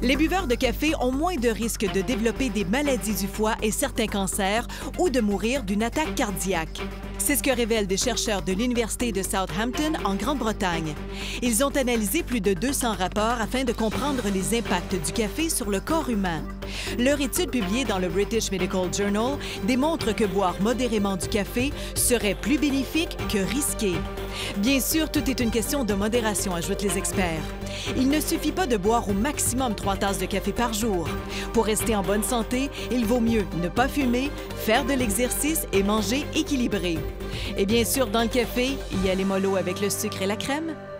Les buveurs de café ont moins de risques de développer des maladies du foie et certains cancers ou de mourir d'une attaque cardiaque. C'est ce que révèlent des chercheurs de l'Université de Southampton en Grande-Bretagne. Ils ont analysé plus de 200 rapports afin de comprendre les impacts du café sur le corps humain. Leur étude publiée dans le British Medical Journal démontre que boire modérément du café serait plus bénéfique que risqué. Bien sûr, tout est une question de modération, ajoutent les experts. Il ne suffit pas de boire au maximum 3 tasses de café par jour. Pour rester en bonne santé, il vaut mieux ne pas fumer, faire de l'exercice et manger équilibré. Et bien sûr, dans le café, il y a les molos avec le sucre et la crème.